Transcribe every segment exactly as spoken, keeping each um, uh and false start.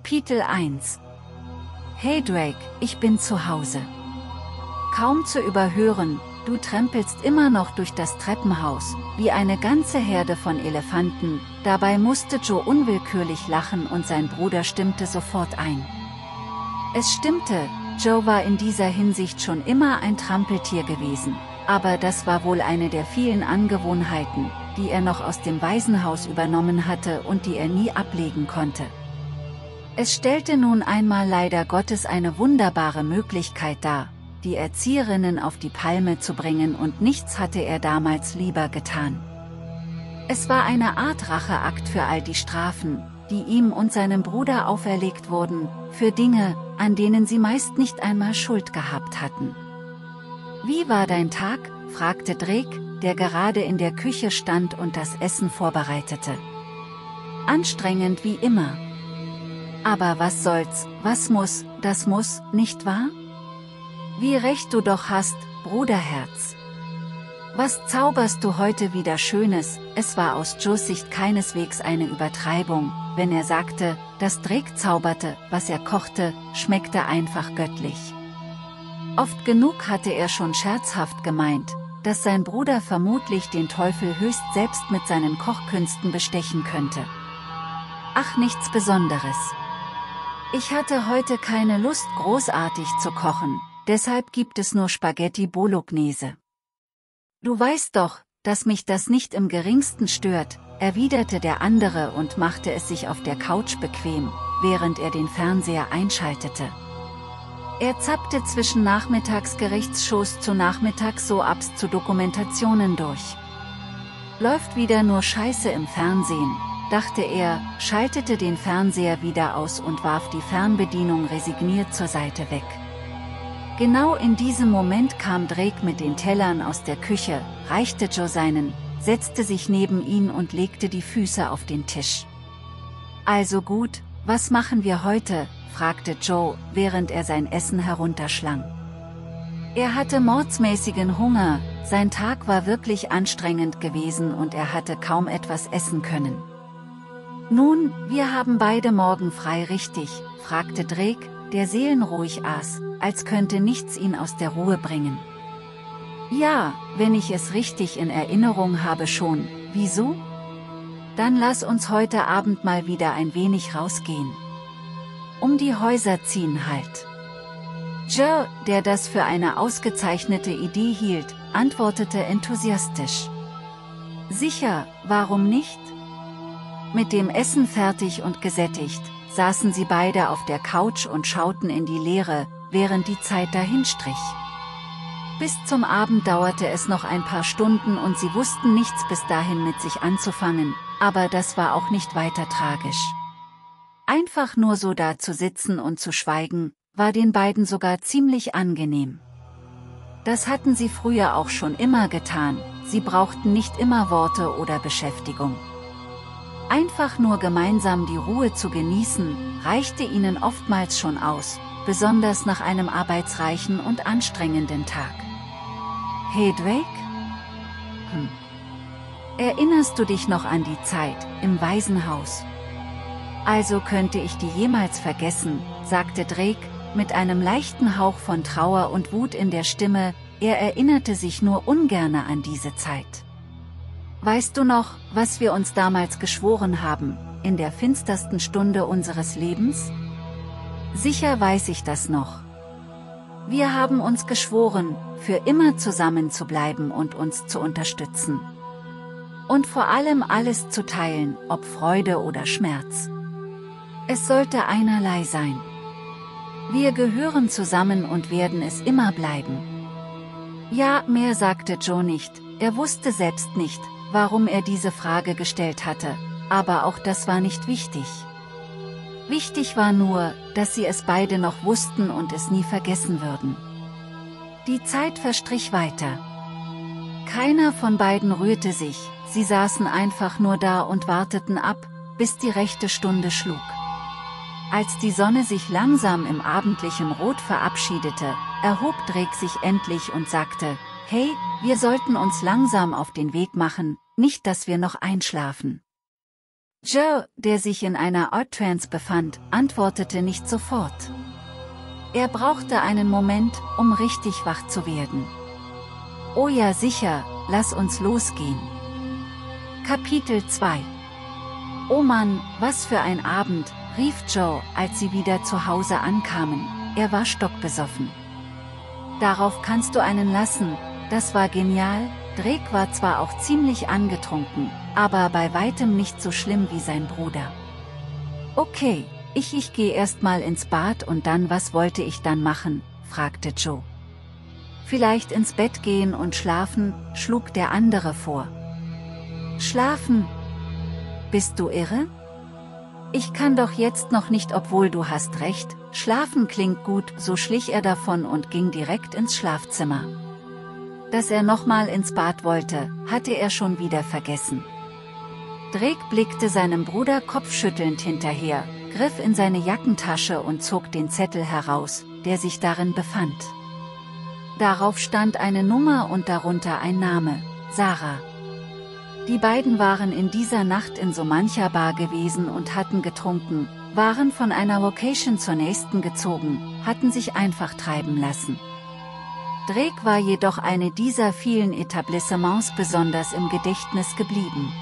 Kapitel eins. Hey Drake, ich bin zu Hause. Kaum zu überhören, du trempelst immer noch durch das Treppenhaus, wie eine ganze Herde von Elefanten. Dabei musste Joe unwillkürlich lachen und sein Bruder stimmte sofort ein. Es stimmte, Joe war in dieser Hinsicht schon immer ein Trampeltier gewesen, aber das war wohl eine der vielen Angewohnheiten, die er noch aus dem Waisenhaus übernommen hatte und die er nie ablegen konnte. Es stellte nun einmal leider Gottes eine wunderbare Möglichkeit dar, die Erzieherinnen auf die Palme zu bringen, und nichts hatte er damals lieber getan. Es war eine Art Racheakt für all die Strafen, die ihm und seinem Bruder auferlegt wurden, für Dinge, an denen sie meist nicht einmal Schuld gehabt hatten. »Wie war dein Tag?« fragte Drake, der gerade in der Küche stand und das Essen vorbereitete. »Anstrengend wie immer. Aber was soll's, was muss, das muss, nicht wahr? Wie recht du doch hast, Bruderherz. Was zauberst du heute wieder Schönes?« Es war aus Joes Sicht keineswegs eine Übertreibung, wenn er sagte, dass Drake zauberte. Was er kochte, schmeckte einfach göttlich. Oft genug hatte er schon scherzhaft gemeint, dass sein Bruder vermutlich den Teufel höchst selbst mit seinen Kochkünsten bestechen könnte. Ach, nichts Besonderes. Ich hatte heute keine Lust, großartig zu kochen, deshalb gibt es nur Spaghetti Bolognese. Du weißt doch, dass mich das nicht im geringsten stört, erwiderte der andere und machte es sich auf der Couch bequem, während er den Fernseher einschaltete. Er zappte zwischen Nachmittagsgerichtsshows zu Nachmittagssoaps zu Dokumentationen durch. Läuft wieder nur Scheiße im Fernsehen, dachte er, schaltete den Fernseher wieder aus und warf die Fernbedienung resigniert zur Seite weg. Genau in diesem Moment kam Drake mit den Tellern aus der Küche, reichte Joe seinen, setzte sich neben ihn und legte die Füße auf den Tisch. »Also gut, was machen wir heute?« fragte Joe, während er sein Essen herunterschlang. Er hatte mordsmäßigen Hunger, sein Tag war wirklich anstrengend gewesen und er hatte kaum etwas essen können. »Nun, wir haben beide morgen frei, richtig?« fragte Drake, der seelenruhig aß, als könnte nichts ihn aus der Ruhe bringen. »Ja, wenn ich es richtig in Erinnerung habe schon. Wieso? Dann lass uns heute Abend mal wieder ein wenig rausgehen. Um die Häuser ziehen halt.« Joe, der das für eine ausgezeichnete Idee hielt, antwortete enthusiastisch. »Sicher, warum nicht?« Mit dem Essen fertig und gesättigt, saßen sie beide auf der Couch und schauten in die Leere, während die Zeit dahinstrich. Bis zum Abend dauerte es noch ein paar Stunden und sie wussten nichts bis dahin mit sich anzufangen, aber das war auch nicht weiter tragisch. Einfach nur so da zu sitzen und zu schweigen, war den beiden sogar ziemlich angenehm. Das hatten sie früher auch schon immer getan, sie brauchten nicht immer Worte oder Beschäftigung. Einfach nur gemeinsam die Ruhe zu genießen, reichte ihnen oftmals schon aus, besonders nach einem arbeitsreichen und anstrengenden Tag. »Hey Drake? Hm. Erinnerst du dich noch an die Zeit im Waisenhaus?« »Also könnte ich die jemals vergessen«, sagte Drake, mit einem leichten Hauch von Trauer und Wut in der Stimme. Er erinnerte sich nur ungerne an diese Zeit. »Weißt du noch, was wir uns damals geschworen haben, in der finstersten Stunde unseres Lebens?« »Sicher weiß ich das noch. Wir haben uns geschworen, für immer zusammen zu bleiben und uns zu unterstützen. Und vor allem alles zu teilen, ob Freude oder Schmerz. Es sollte einerlei sein. Wir gehören zusammen und werden es immer bleiben.« Ja, mehr sagte Joe nicht, er wusste selbst nicht, warum er diese Frage gestellt hatte, aber auch das war nicht wichtig. Wichtig war nur, dass sie es beide noch wussten und es nie vergessen würden. Die Zeit verstrich weiter. Keiner von beiden rührte sich, sie saßen einfach nur da und warteten ab, bis die rechte Stunde schlug. Als die Sonne sich langsam im abendlichen Rot verabschiedete, erhob Drake sich endlich und sagte, »Hey, wir sollten uns langsam auf den Weg machen, nicht dass wir noch einschlafen.« Joe, der sich in einer Art Trance befand, antwortete nicht sofort. Er brauchte einen Moment, um richtig wach zu werden. Oh ja sicher, lass uns losgehen. Kapitel zwei. Oh Mann, was für ein Abend, rief Joe, als sie wieder zu Hause ankamen. Er war stockbesoffen. Darauf kannst du einen lassen, das war genial. Drake war zwar auch ziemlich angetrunken, aber bei weitem nicht so schlimm wie sein Bruder. Okay, ich ich gehe erst mal ins Bad und dann was wollte ich dann machen, fragte Joe. Vielleicht ins Bett gehen und schlafen, schlug der andere vor. Schlafen? Bist du irre? Ich kann doch jetzt noch nicht, obwohl du hast recht, schlafen klingt gut, so schlich er davon und ging direkt ins Schlafzimmer. Dass er nochmal ins Bad wollte, hatte er schon wieder vergessen. Drake blickte seinem Bruder kopfschüttelnd hinterher, griff in seine Jackentasche und zog den Zettel heraus, der sich darin befand. Darauf stand eine Nummer und darunter ein Name, Sarah. Die beiden waren in dieser Nacht in so mancher Bar gewesen und hatten getrunken, waren von einer Location zur nächsten gezogen, hatten sich einfach treiben lassen. Drake war jedoch eine dieser vielen Etablissements besonders im Gedächtnis geblieben.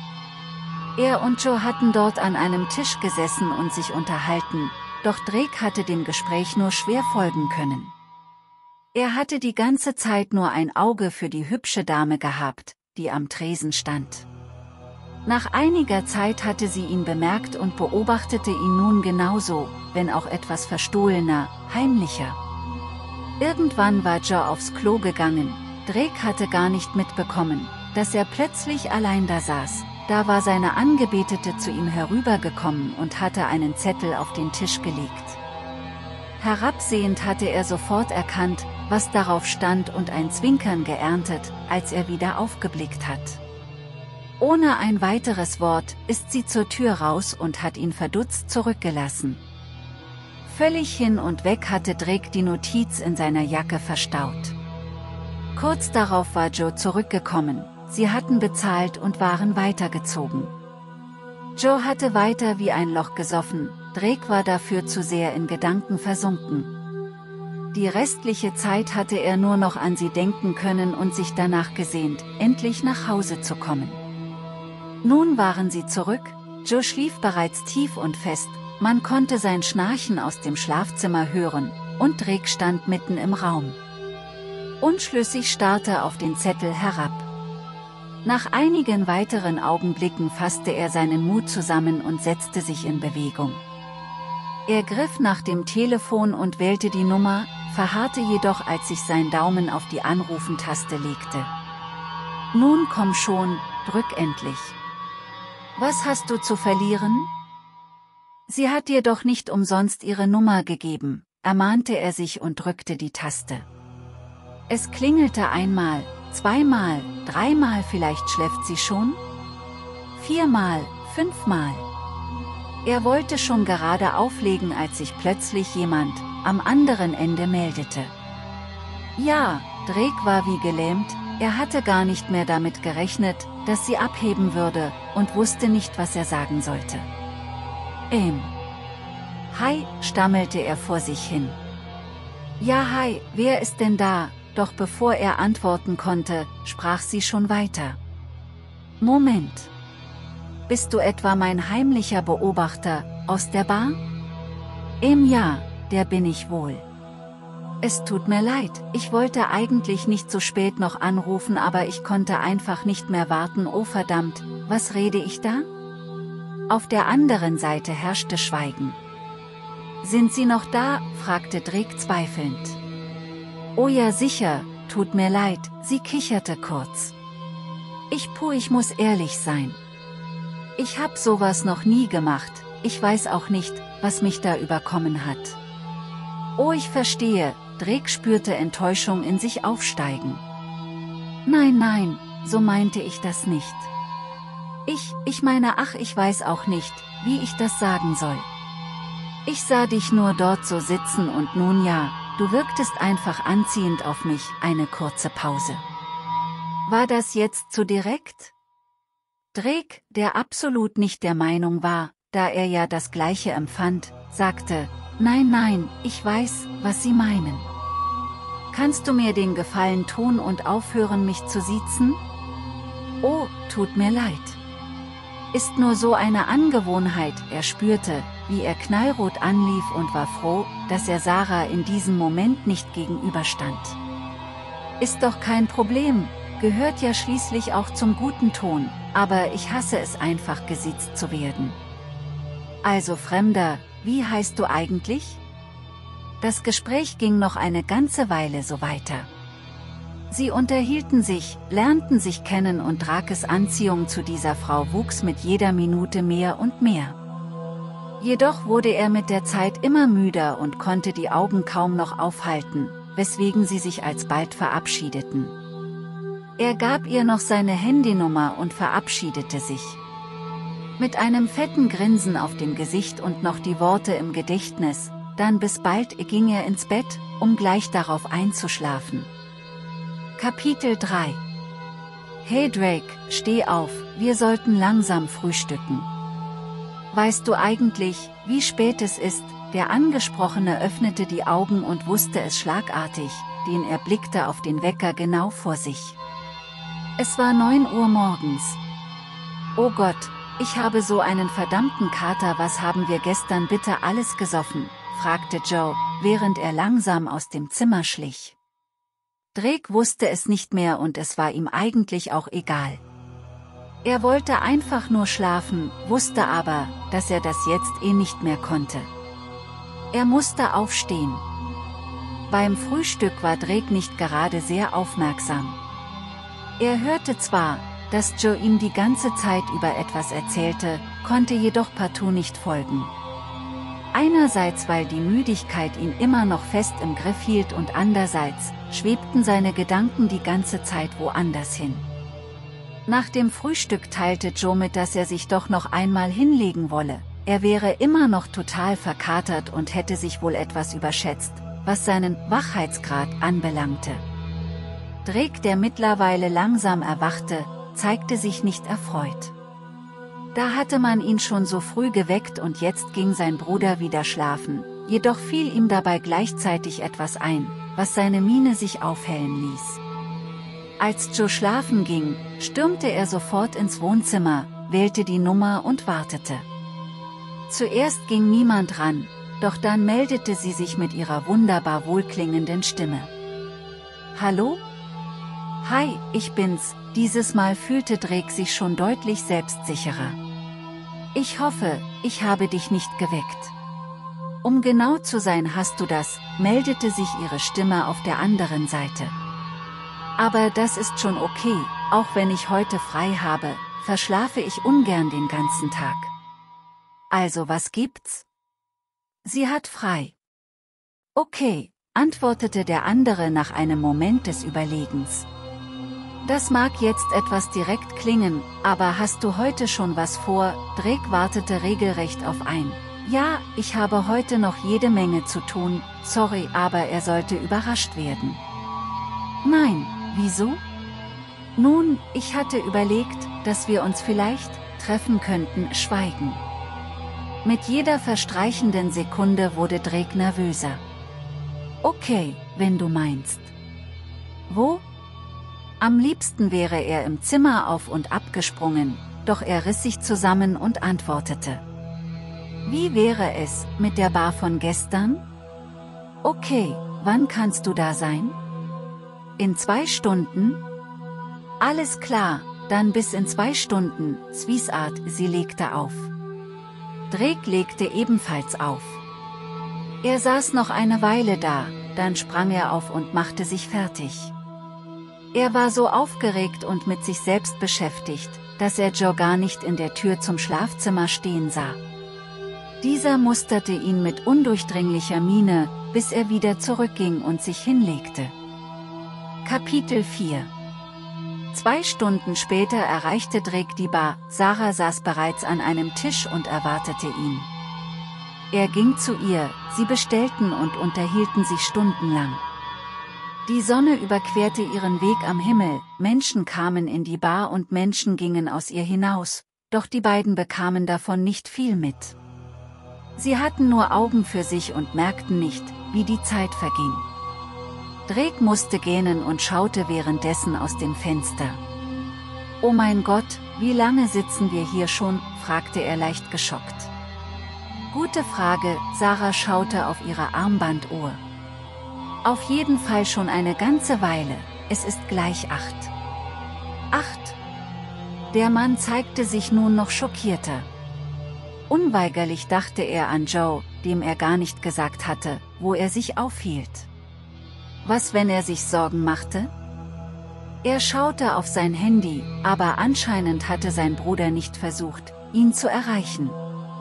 Er und Joe hatten dort an einem Tisch gesessen und sich unterhalten, doch Drake hatte dem Gespräch nur schwer folgen können. Er hatte die ganze Zeit nur ein Auge für die hübsche Dame gehabt, die am Tresen stand. Nach einiger Zeit hatte sie ihn bemerkt und beobachtete ihn nun genauso, wenn auch etwas verstohlener, heimlicher. Irgendwann war Joe aufs Klo gegangen. Drake hatte gar nicht mitbekommen, dass er plötzlich allein da saß. Da war seine Angebetete zu ihm herübergekommen und hatte einen Zettel auf den Tisch gelegt. Herabsehend hatte er sofort erkannt, was darauf stand und ein Zwinkern geerntet, als er wieder aufgeblickt hat. Ohne ein weiteres Wort ist sie zur Tür raus und hat ihn verdutzt zurückgelassen. Völlig hin und weg hatte Drake die Notiz in seiner Jacke verstaut. Kurz darauf war Joe zurückgekommen, sie hatten bezahlt und waren weitergezogen. Joe hatte weiter wie ein Loch gesoffen, Drake war dafür zu sehr in Gedanken versunken. Die restliche Zeit hatte er nur noch an sie denken können und sich danach gesehnt, endlich nach Hause zu kommen. Nun waren sie zurück, Joe schlief bereits tief und fest, man konnte sein Schnarchen aus dem Schlafzimmer hören, und Drake stand mitten im Raum. Unschlüssig starrte er auf den Zettel herab. Nach einigen weiteren Augenblicken fasste er seinen Mut zusammen und setzte sich in Bewegung. Er griff nach dem Telefon und wählte die Nummer, verharrte jedoch, als sich sein Daumen auf die Anrufen-Taste legte. Nun komm schon, drück endlich. Was hast du zu verlieren? Sie hat dir doch nicht umsonst ihre Nummer gegeben, ermahnte er sich und drückte die Taste. Es klingelte einmal, zweimal, dreimal, vielleicht schläft sie schon? Viermal, fünfmal. Er wollte schon gerade auflegen, als sich plötzlich jemand am anderen Ende meldete. Ja, Drake war wie gelähmt, er hatte gar nicht mehr damit gerechnet, dass sie abheben würde, und wusste nicht, was er sagen sollte. Ähm. Hi, stammelte er vor sich hin. Ja hi, wer ist denn da? Doch bevor er antworten konnte, sprach sie schon weiter. Moment. Bist du etwa mein heimlicher Beobachter, aus der Bar? Ähm ja, der bin ich wohl. Es tut mir leid, ich wollte eigentlich nicht so spät noch anrufen, aber ich konnte einfach nicht mehr warten. Oh verdammt, was rede ich da? Auf der anderen Seite herrschte Schweigen. Sind Sie noch da? Fragte Drake zweifelnd. Oh ja sicher, tut mir leid, sie kicherte kurz. Ich puh, ich muss ehrlich sein. Ich hab sowas noch nie gemacht, ich weiß auch nicht, was mich da überkommen hat. Oh ich verstehe, Drake spürte Enttäuschung in sich aufsteigen. Nein nein, so meinte ich das nicht. Ich, ich meine ach ich weiß auch nicht, wie ich das sagen soll. Ich sah dich nur dort so sitzen und nun ja, du wirktest einfach anziehend auf mich. Eine kurze Pause. War das jetzt zu direkt? Drake, der absolut nicht der Meinung war, da er ja das Gleiche empfand, sagte, »Nein, nein, ich weiß, was Sie meinen. Kannst du mir den Gefallen tun und aufhören, mich zu siezen?« »Oh, tut mir leid. Ist nur so eine Angewohnheit.« Er spürte, wie er knallrot anlief und war froh, dass er Sarah in diesem Moment nicht gegenüberstand. »Ist doch kein Problem, gehört ja schließlich auch zum guten Ton, aber ich hasse es einfach, gesiezt zu werden.« »Also Fremder, wie heißt du eigentlich?« Das Gespräch ging noch eine ganze Weile so weiter. Sie unterhielten sich, lernten sich kennen und Drakes Anziehung zu dieser Frau wuchs mit jeder Minute mehr und mehr. Jedoch wurde er mit der Zeit immer müder und konnte die Augen kaum noch aufhalten, weswegen sie sich alsbald verabschiedeten. Er gab ihr noch seine Handynummer und verabschiedete sich. Mit einem fetten Grinsen auf dem Gesicht und noch die Worte im Gedächtnis, dann bis bald, ging er ins Bett, um gleich darauf einzuschlafen. Kapitel drei. Hey Drake, steh auf, wir sollten langsam frühstücken. Weißt du eigentlich, wie spät es ist? Der Angesprochene öffnete die Augen und wusste es schlagartig, denn er blickte auf den Wecker genau vor sich. Es war neun Uhr morgens. Oh Gott, ich habe so einen verdammten Kater. Was haben wir gestern bitte alles gesoffen?, fragte Joe, während er langsam aus dem Zimmer schlich. Drake wusste es nicht mehr und es war ihm eigentlich auch egal. Er wollte einfach nur schlafen, wusste aber, dass er das jetzt eh nicht mehr konnte. Er musste aufstehen. Beim Frühstück war Drake nicht gerade sehr aufmerksam. Er hörte zwar, dass Joe ihm die ganze Zeit über etwas erzählte, konnte jedoch partout nicht folgen. Einerseits, weil die Müdigkeit ihn immer noch fest im Griff hielt und andererseits schwebten seine Gedanken die ganze Zeit woanders hin. Nach dem Frühstück teilte Joe mit, dass er sich doch noch einmal hinlegen wolle. Er wäre immer noch total verkatert und hätte sich wohl etwas überschätzt, was seinen Wachheitsgrad anbelangte. Drake, der mittlerweile langsam erwachte, zeigte sich nicht erfreut. Da hatte man ihn schon so früh geweckt und jetzt ging sein Bruder wieder schlafen, jedoch fiel ihm dabei gleichzeitig etwas ein, was seine Miene sich aufhellen ließ. Als Joe schlafen ging, stürmte er sofort ins Wohnzimmer, wählte die Nummer und wartete. Zuerst ging niemand ran, doch dann meldete sie sich mit ihrer wunderbar wohlklingenden Stimme. »Hallo? Hi, ich bin's.« Dieses Mal fühlte Drake sich schon deutlich selbstsicherer. »Ich hoffe, ich habe dich nicht geweckt.« »Um genau zu sein, hast du das«, meldete sich ihre Stimme auf der anderen Seite. »Aber das ist schon okay, auch wenn ich heute frei habe, verschlafe ich ungern den ganzen Tag.« »Also was gibt's?« »Sie hat frei.« »Okay«, antwortete der andere nach einem Moment des Überlegens. »Das mag jetzt etwas direkt klingen, aber hast du heute schon was vor?« Drake wartete regelrecht auf ein »Ja, ich habe heute noch jede Menge zu tun, sorry, aber er sollte überrascht werden.« »Nein, wieso?« »Nun, ich hatte überlegt, dass wir uns vielleicht treffen könnten.« Schweigen. Mit jeder verstreichenden Sekunde wurde Drake nervöser. »Okay, wenn du meinst.« »Wo?« Am liebsten wäre er im Zimmer auf und ab gesprungen, doch er riss sich zusammen und antwortete. »Wie wäre es mit der Bar von gestern?« »Okay, wann kannst du da sein?« »In zwei Stunden?« »Alles klar, dann bis in zwei Stunden, Sweetheart.« Sie legte auf. Drake legte ebenfalls auf. Er saß noch eine Weile da, dann sprang er auf und machte sich fertig. Er war so aufgeregt und mit sich selbst beschäftigt, dass er Joe gar nicht in der Tür zum Schlafzimmer stehen sah. Dieser musterte ihn mit undurchdringlicher Miene, bis er wieder zurückging und sich hinlegte. Kapitel vier. Zwei Stunden später erreichte Drake die Bar. Sarah saß bereits an einem Tisch und erwartete ihn. Er ging zu ihr, sie bestellten und unterhielten sich stundenlang. Die Sonne überquerte ihren Weg am Himmel, Menschen kamen in die Bar und Menschen gingen aus ihr hinaus, doch die beiden bekamen davon nicht viel mit. Sie hatten nur Augen für sich und merkten nicht, wie die Zeit verging. Drake musste gähnen und schaute währenddessen aus dem Fenster. »Oh mein Gott, wie lange sitzen wir hier schon?« fragte er leicht geschockt. »Gute Frage«, Sarah schaute auf ihre Armbanduhr. »Auf jeden Fall schon eine ganze Weile, es ist gleich acht.« »Acht?« Der Mann zeigte sich nun noch schockierter. Unweigerlich dachte er an Joe, dem er gar nicht gesagt hatte, wo er sich aufhielt. Was, wenn er sich Sorgen machte? Er schaute auf sein Handy, aber anscheinend hatte sein Bruder nicht versucht, ihn zu erreichen.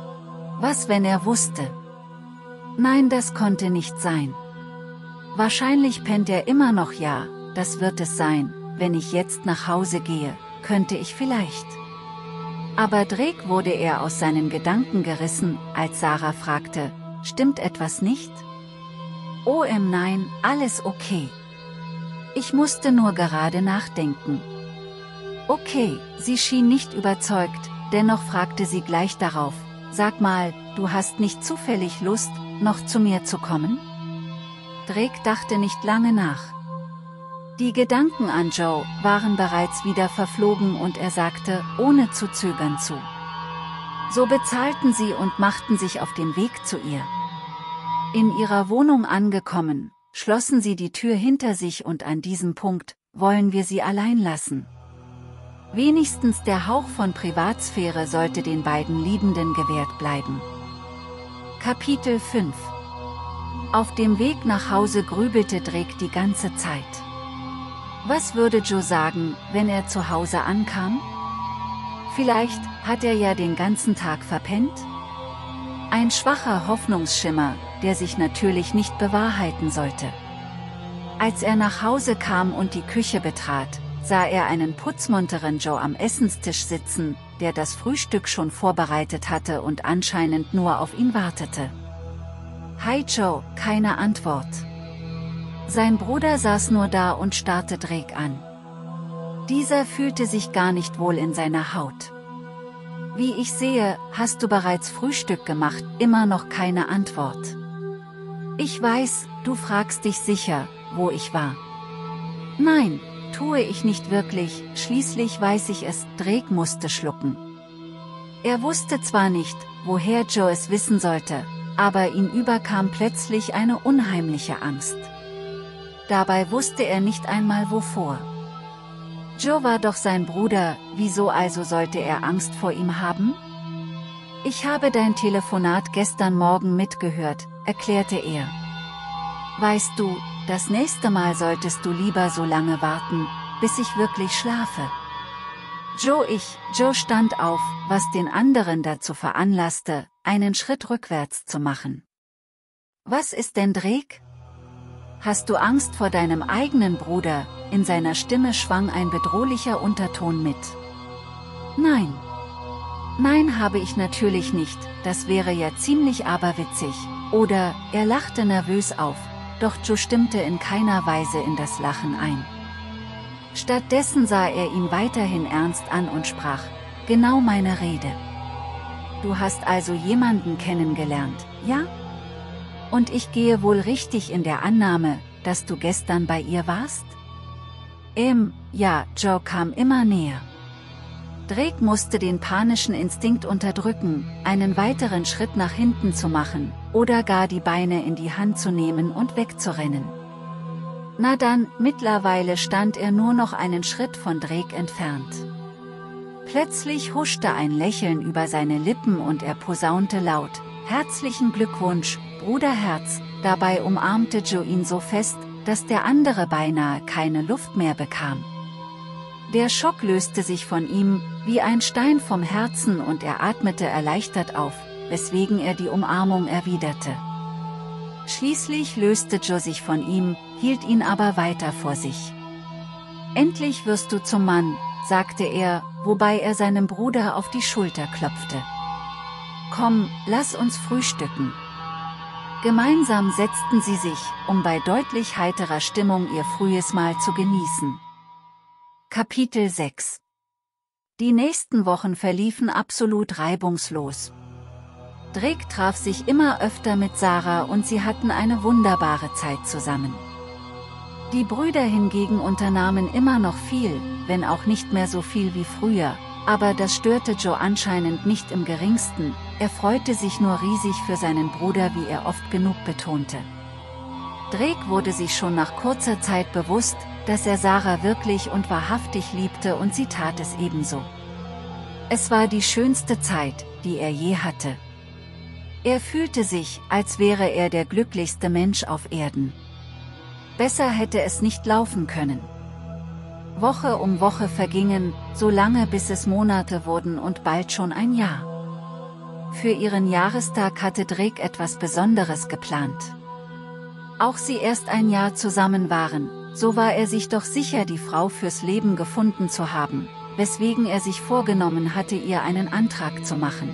Was, wenn er wusste? Nein, das konnte nicht sein. Wahrscheinlich pennt er immer noch. Ja, das wird es sein, wenn ich jetzt nach Hause gehe, könnte ich vielleicht. Aber Drake wurde er aus seinen Gedanken gerissen, als Sarah fragte, stimmt etwas nicht? Oh ähm nein, alles okay. Ich musste nur gerade nachdenken. Okay, sie schien nicht überzeugt, dennoch fragte sie gleich darauf, sag mal, du hast nicht zufällig Lust, noch zu mir zu kommen? Drake dachte nicht lange nach. Die Gedanken an Joe waren bereits wieder verflogen und er sagte, ohne zu zögern zu. So bezahlten sie und machten sich auf den Weg zu ihr. In ihrer Wohnung angekommen, schlossen sie die Tür hinter sich und an diesem Punkt wollen wir sie allein lassen. Wenigstens der Hauch von Privatsphäre sollte den beiden Liebenden gewährt bleiben. Kapitel fünf. Auf dem Weg nach Hause grübelte Drake die ganze Zeit. Was würde Joe sagen, wenn er zu Hause ankam? Vielleicht hat er ja den ganzen Tag verpennt? Ein schwacher Hoffnungsschimmer, der sich natürlich nicht bewahrheiten sollte. Als er nach Hause kam und die Küche betrat, sah er einen putzmunteren Joe am Essenstisch sitzen, der das Frühstück schon vorbereitet hatte und anscheinend nur auf ihn wartete. Hi Joe, keine Antwort. Sein Bruder saß nur da und starrte Drake an. Dieser fühlte sich gar nicht wohl in seiner Haut. Wie ich sehe, hast du bereits Frühstück gemacht, immer noch keine Antwort. Ich weiß, du fragst dich sicher, wo ich war. Nein, tue ich nicht wirklich, schließlich weiß ich es, Drake musste schlucken. Er wusste zwar nicht, woher Joe es wissen sollte, aber ihn überkam plötzlich eine unheimliche Angst. Dabei wusste er nicht einmal wovor. Joe war doch sein Bruder, wieso also sollte er Angst vor ihm haben? Ich habe dein Telefonat gestern Morgen mitgehört, erklärte er. Weißt du, das nächste Mal solltest du lieber so lange warten, bis ich wirklich schlafe. Joe ich, Joe stand auf, was den anderen dazu veranlasste, einen Schritt rückwärts zu machen. Was ist denn Drake? Hast du Angst vor deinem eigenen Bruder? In seiner Stimme schwang ein bedrohlicher Unterton mit. Nein. Nein, habe ich natürlich nicht, das wäre ja ziemlich aberwitzig, oder, er lachte nervös auf, doch Joe stimmte in keiner Weise in das Lachen ein. Stattdessen sah er ihn weiterhin ernst an und sprach, genau meine Rede. Du hast also jemanden kennengelernt, ja? Und ich gehe wohl richtig in der Annahme, dass du gestern bei ihr warst? Ähm, ja, Joe kam immer näher. Drake musste den panischen Instinkt unterdrücken, einen weiteren Schritt nach hinten zu machen, oder gar die Beine in die Hand zu nehmen und wegzurennen. Na dann, mittlerweile stand er nur noch einen Schritt von Drake entfernt. Plötzlich huschte ein Lächeln über seine Lippen und er posaunte laut, herzlichen Glückwunsch, Bruderherz, dabei umarmte Joe ihn so fest, dass der andere beinahe keine Luft mehr bekam. Der Schock löste sich von ihm, wie ein Stein vom Herzen und er atmete erleichtert auf, weswegen er die Umarmung erwiderte. Schließlich löste Joe sich von ihm, hielt ihn aber weiter vor sich. Endlich wirst du zum Mann, sagte er, wobei er seinem Bruder auf die Schulter klopfte. Komm, lass uns frühstücken. Gemeinsam setzten sie sich, um bei deutlich heiterer Stimmung ihr frühes Mahl zu genießen. Kapitel sechs. Die nächsten Wochen verliefen absolut reibungslos. Drake traf sich immer öfter mit Sarah und sie hatten eine wunderbare Zeit zusammen. Die Brüder hingegen unternahmen immer noch viel, wenn auch nicht mehr so viel wie früher, aber das störte Joe anscheinend nicht im geringsten, er freute sich nur riesig für seinen Bruder, wie er oft genug betonte. Drake wurde sich schon nach kurzer Zeit bewusst, dass er Sarah wirklich und wahrhaftig liebte und sie tat es ebenso. Es war die schönste Zeit, die er je hatte. Er fühlte sich, als wäre er der glücklichste Mensch auf Erden. Besser hätte es nicht laufen können. Woche um Woche vergingen, so lange bis es Monate wurden und bald schon ein Jahr. Für ihren Jahrestag hatte Drake etwas Besonderes geplant. Auch sie erst ein Jahr zusammen waren, so war er sich doch sicher, die Frau fürs Leben gefunden zu haben, weswegen er sich vorgenommen hatte, ihr einen Antrag zu machen.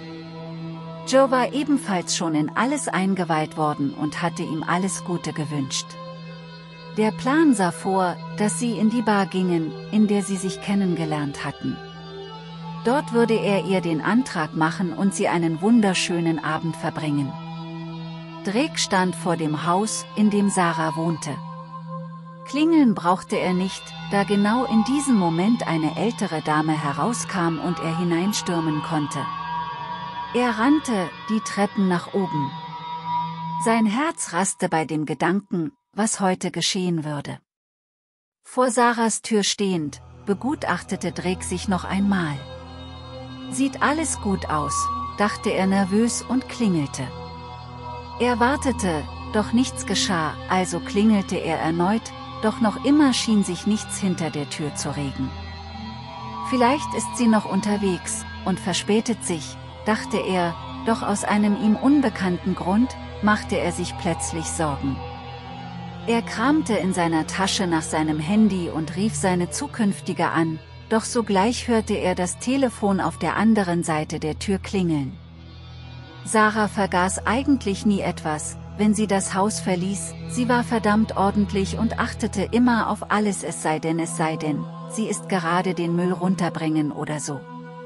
Joe war ebenfalls schon in alles eingeweiht worden und hatte ihm alles Gute gewünscht. Der Plan sah vor, dass sie in die Bar gingen, in der sie sich kennengelernt hatten. Dort würde er ihr den Antrag machen und sie einen wunderschönen Abend verbringen. Drake stand vor dem Haus, in dem Sarah wohnte. Klingeln brauchte er nicht, da genau in diesem Moment eine ältere Dame herauskam und er hineinstürmen konnte. Er rannte die Treppen nach oben. Sein Herz raste bei dem Gedanken, was heute geschehen würde. Vor Sarahs Tür stehend, begutachtete Drake sich noch einmal. Sieht alles gut aus, dachte er nervös und klingelte. Er wartete, doch nichts geschah, also klingelte er erneut, doch noch immer schien sich nichts hinter der Tür zu regen. Vielleicht ist sie noch unterwegs und verspätet sich, dachte er, doch aus einem ihm unbekannten Grund machte er sich plötzlich Sorgen. Er kramte in seiner Tasche nach seinem Handy und rief seine zukünftige an, doch sogleich hörte er das Telefon auf der anderen Seite der Tür klingeln. Sarah vergaß eigentlich nie etwas, wenn sie das Haus verließ, sie war verdammt ordentlich und achtete immer auf alles, es sei denn es sei denn, sie ist gerade den Müll runterbringen oder so.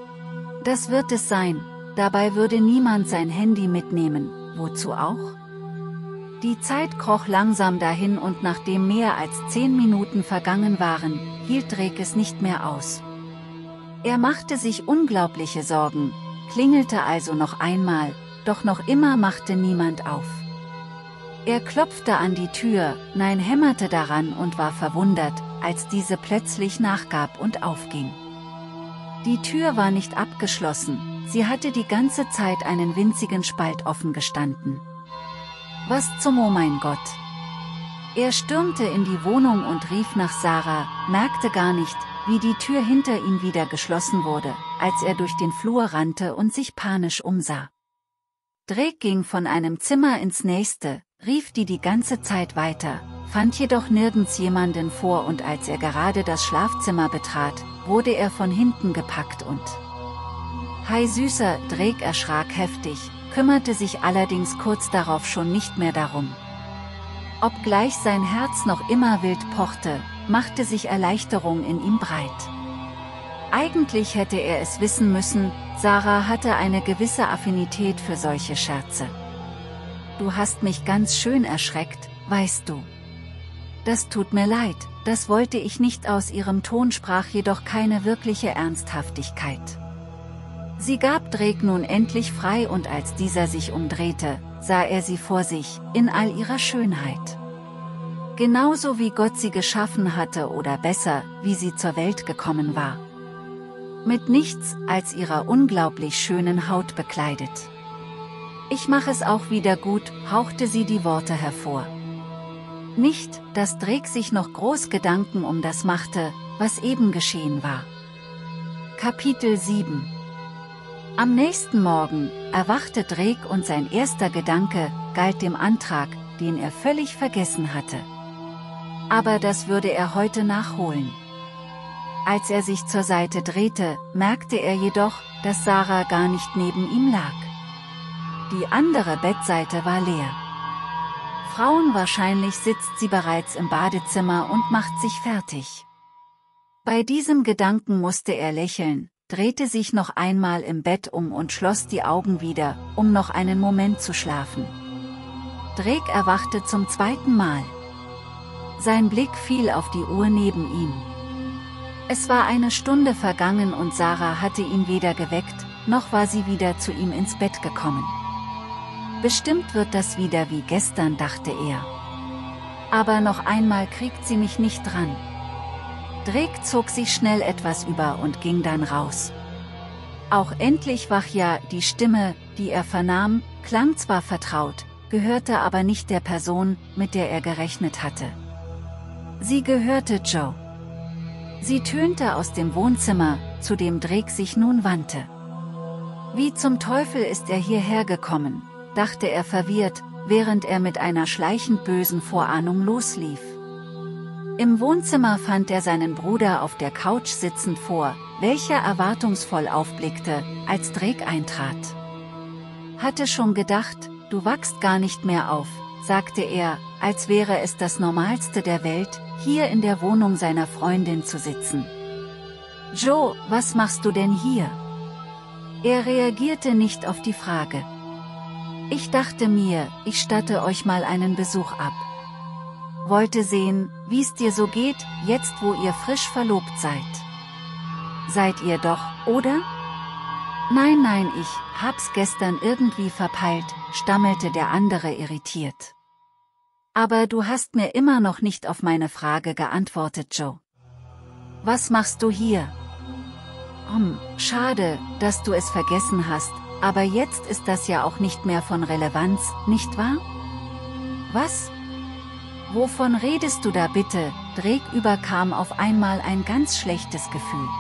Das wird es sein, dabei würde niemand sein Handy mitnehmen, wozu auch? Die Zeit kroch langsam dahin und nachdem mehr als zehn Minuten vergangen waren, hielt Drake es nicht mehr aus. Er machte sich unglaubliche Sorgen, klingelte also noch einmal, doch noch immer machte niemand auf. Er klopfte an die Tür, nein hämmerte daran und war verwundert, als diese plötzlich nachgab und aufging. Die Tür war nicht abgeschlossen, sie hatte die ganze Zeit einen winzigen Spalt offen gestanden. Was zum Oh mein Gott! Er stürmte in die Wohnung und rief nach Sarah, merkte gar nicht, wie die Tür hinter ihm wieder geschlossen wurde, als er durch den Flur rannte und sich panisch umsah. Drake ging von einem Zimmer ins nächste, rief die die ganze Zeit weiter, fand jedoch nirgends jemanden vor und als er gerade das Schlafzimmer betrat, wurde er von hinten gepackt und... Hi Süßer, Drake erschrak heftig, kümmerte sich allerdings kurz darauf schon nicht mehr darum. Obgleich sein Herz noch immer wild pochte, machte sich Erleichterung in ihm breit. Eigentlich hätte er es wissen müssen, Sarah hatte eine gewisse Affinität für solche Scherze. Du hast mich ganz schön erschreckt, weißt du. Das tut mir leid, das wollte ich nicht. Aus ihrem Ton sprach jedoch keine wirkliche Ernsthaftigkeit. Sie gab Drake nun endlich frei und als dieser sich umdrehte, sah er sie vor sich, in all ihrer Schönheit. Genauso wie Gott sie geschaffen hatte oder besser, wie sie zur Welt gekommen war. Mit nichts als ihrer unglaublich schönen Haut bekleidet. Ich mache es auch wieder gut, hauchte sie die Worte hervor. Nicht, dass Drake sich noch groß Gedanken um das machte, was eben geschehen war. Kapitel sieben. Am nächsten Morgen erwachte Drake und sein erster Gedanke galt dem Antrag, den er völlig vergessen hatte. Aber das würde er heute nachholen. Als er sich zur Seite drehte, merkte er jedoch, dass Sarah gar nicht neben ihm lag. Die andere Bettseite war leer. Frauen wahrscheinlich sitzt sie bereits im Badezimmer und macht sich fertig. Bei diesem Gedanken musste er lächeln, drehte sich noch einmal im Bett um und schloss die Augen wieder, um noch einen Moment zu schlafen. Drake erwachte zum zweiten Mal. Sein Blick fiel auf die Uhr neben ihm. Es war eine Stunde vergangen und Sarah hatte ihn weder geweckt, noch war sie wieder zu ihm ins Bett gekommen. Bestimmt wird das wieder wie gestern, dachte er. Aber noch einmal kriegt sie mich nicht dran. Drake zog sich schnell etwas über und ging dann raus. Auch endlich wach, ja, die Stimme, die er vernahm, klang zwar vertraut, gehörte aber nicht der Person, mit der er gerechnet hatte. Sie gehörte Joe. Sie tönte aus dem Wohnzimmer, zu dem Drake sich nun wandte. Wie zum Teufel ist er hierher gekommen, dachte er verwirrt, während er mit einer schleichend bösen Vorahnung loslief. Im Wohnzimmer fand er seinen Bruder auf der Couch sitzend vor, welcher erwartungsvoll aufblickte, als Drake eintrat. Hatte schon gedacht, du wachst gar nicht mehr auf, sagte er, als wäre es das Normalste der Welt, hier in der Wohnung seiner Freundin zu sitzen. Joe, was machst du denn hier? Er reagierte nicht auf die Frage. Ich dachte mir, ich statte euch mal einen Besuch ab. Wollte sehen, wie es dir so geht, jetzt wo ihr frisch verlobt seid. Seid ihr doch, oder? Nein, nein, ich hab's gestern irgendwie verpeilt, stammelte der andere irritiert. Aber du hast mir immer noch nicht auf meine Frage geantwortet, Joe. Was machst du hier? Hm, schade, dass du es vergessen hast, aber jetzt ist das ja auch nicht mehr von Relevanz, nicht wahr? Was? Wovon redest du da bitte? Drake überkam auf einmal ein ganz schlechtes Gefühl.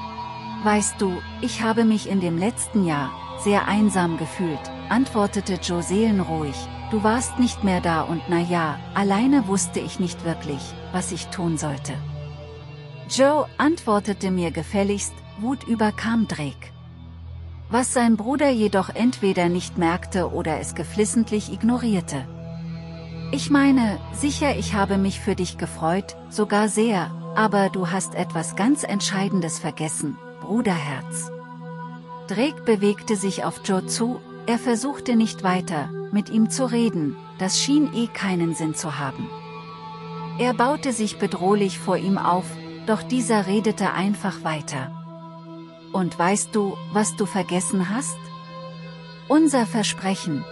Weißt du, ich habe mich in dem letzten Jahr sehr einsam gefühlt, antwortete Joe seelenruhig. Du warst nicht mehr da und na ja, alleine wusste ich nicht wirklich, was ich tun sollte. Joe antwortete mir gefälligst, Wut überkam Drake. Was sein Bruder jedoch entweder nicht merkte oder es geflissentlich ignorierte. Ich meine, sicher, ich habe mich für dich gefreut, sogar sehr, aber du hast etwas ganz Entscheidendes vergessen, Bruderherz. Drake bewegte sich auf Joe zu, er versuchte nicht weiter, mit ihm zu reden, das schien eh keinen Sinn zu haben. Er baute sich bedrohlich vor ihm auf, doch dieser redete einfach weiter. Und weißt du, was du vergessen hast? Unser Versprechen.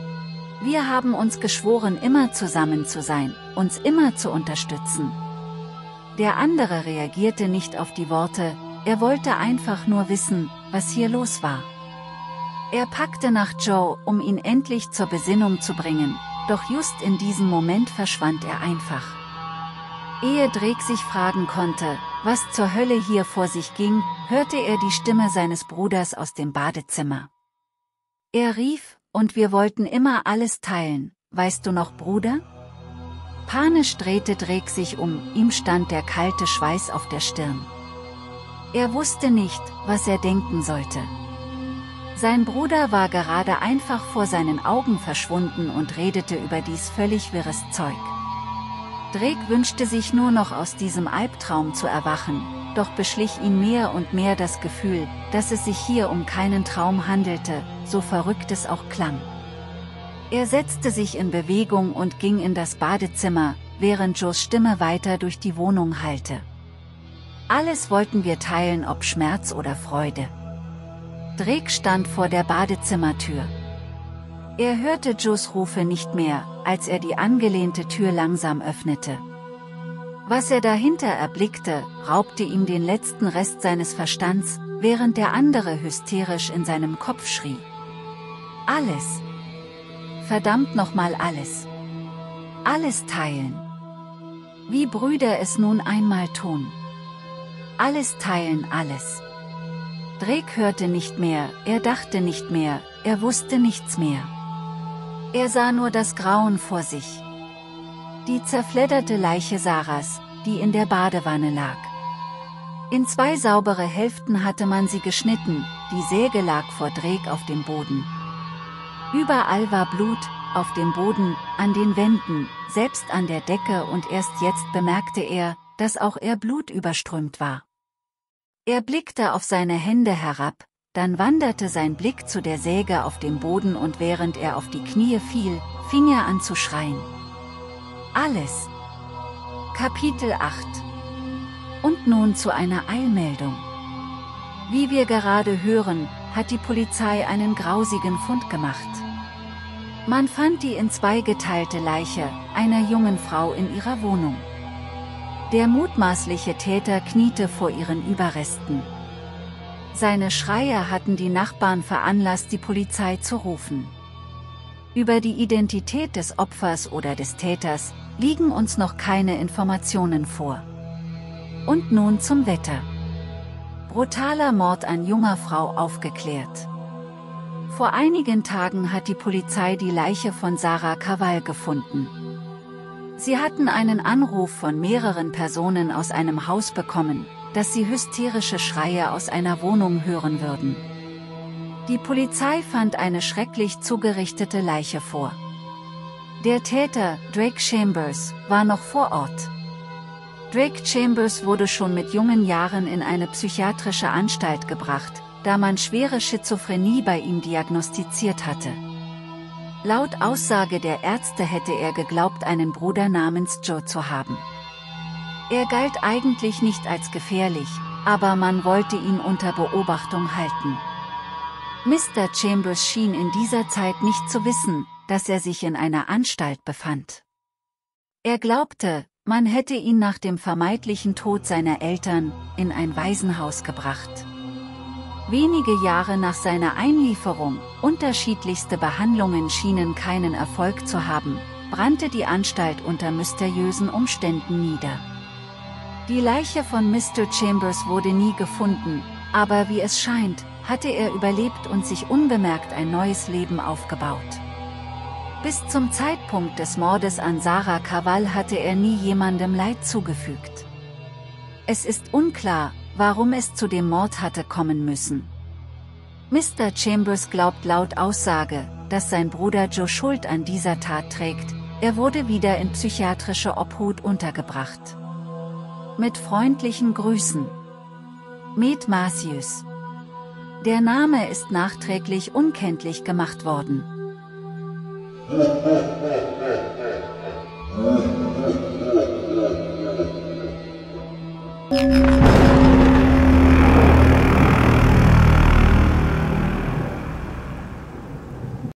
Wir haben uns geschworen, immer zusammen zu sein, uns immer zu unterstützen. Der andere reagierte nicht auf die Worte, er wollte einfach nur wissen, was hier los war. Er packte nach Joe, um ihn endlich zur Besinnung zu bringen, doch just in diesem Moment verschwand er einfach. Ehe Drake sich fragen konnte, was zur Hölle hier vor sich ging, hörte er die Stimme seines Bruders aus dem Badezimmer. Er rief, und wir wollten immer alles teilen, weißt du noch, Bruder? Panisch drehte Drake sich um, ihm stand der kalte Schweiß auf der Stirn. Er wusste nicht, was er denken sollte. Sein Bruder war gerade einfach vor seinen Augen verschwunden und redete über dies völlig wirres Zeug. Drake wünschte sich nur noch aus diesem Albtraum zu erwachen, doch beschlich ihn mehr und mehr das Gefühl, dass es sich hier um keinen Traum handelte, so verrückt es auch klang. Er setzte sich in Bewegung und ging in das Badezimmer, während Joes Stimme weiter durch die Wohnung hallte. Alles wollten wir teilen, ob Schmerz oder Freude. Drake stand vor der Badezimmertür. Er hörte Joes Rufe nicht mehr, als er die angelehnte Tür langsam öffnete. Was er dahinter erblickte, raubte ihm den letzten Rest seines Verstands, während der andere hysterisch in seinem Kopf schrie. Alles. Verdammt nochmal alles. Alles teilen. Wie Brüder es nun einmal tun. Alles teilen, alles. Drake hörte nicht mehr, er dachte nicht mehr, er wusste nichts mehr. Er sah nur das Grauen vor sich. Die zerfledderte Leiche Sarahs, die in der Badewanne lag. In zwei saubere Hälften hatte man sie geschnitten, die Säge lag vor Drake auf dem Boden. Überall war Blut, auf dem Boden, an den Wänden, selbst an der Decke, und erst jetzt bemerkte er, dass auch er blutüberströmt war. Er blickte auf seine Hände herab, dann wanderte sein Blick zu der Säge auf dem Boden, und während er auf die Knie fiel, fing er an zu schreien. Alles. Kapitel acht. Und nun zu einer Eilmeldung. Wie wir gerade hören, hat die Polizei einen grausigen Fund gemacht. Man fand die in zwei geteilte Leiche einer jungen Frau in ihrer Wohnung. Der mutmaßliche Täter kniete vor ihren Überresten. Seine Schreie hatten die Nachbarn veranlasst, die Polizei zu rufen. Über die Identität des Opfers oder des Täters liegen uns noch keine Informationen vor. Und nun zum Wetter. Brutaler Mord an junger Frau aufgeklärt. Vor einigen Tagen hat die Polizei die Leiche von Sarah Kawal gefunden. Sie hatten einen Anruf von mehreren Personen aus einem Haus bekommen, dass sie hysterische Schreie aus einer Wohnung hören würden. Die Polizei fand eine schrecklich zugerichtete Leiche vor. Der Täter, Drake Chambers, war noch vor Ort. Drake Chambers wurde schon mit jungen Jahren in eine psychiatrische Anstalt gebracht, da man schwere Schizophrenie bei ihm diagnostiziert hatte. Laut Aussage der Ärzte hätte er geglaubt, einen Bruder namens Joe zu haben. Er galt eigentlich nicht als gefährlich, aber man wollte ihn unter Beobachtung halten. Mister Chambers schien in dieser Zeit nicht zu wissen, dass er sich in einer Anstalt befand. Er glaubte, man hätte ihn nach dem vermeintlichen Tod seiner Eltern in ein Waisenhaus gebracht. Wenige Jahre nach seiner Einlieferung, unterschiedlichste Behandlungen schienen keinen Erfolg zu haben, brannte die Anstalt unter mysteriösen Umständen nieder. Die Leiche von Mister Chambers wurde nie gefunden, aber wie es scheint, hatte er überlebt und sich unbemerkt ein neues Leben aufgebaut. Bis zum Zeitpunkt des Mordes an Sarah Kawal hatte er nie jemandem Leid zugefügt. Es ist unklar, warum es zu dem Mord hatte kommen müssen. Mister Chambers glaubt laut Aussage, dass sein Bruder Joe Schuld an dieser Tat trägt. Er wurde wieder in psychiatrische Obhut untergebracht. Mit freundlichen Grüßen. Med Matthews. Der Name ist nachträglich unkenntlich gemacht worden.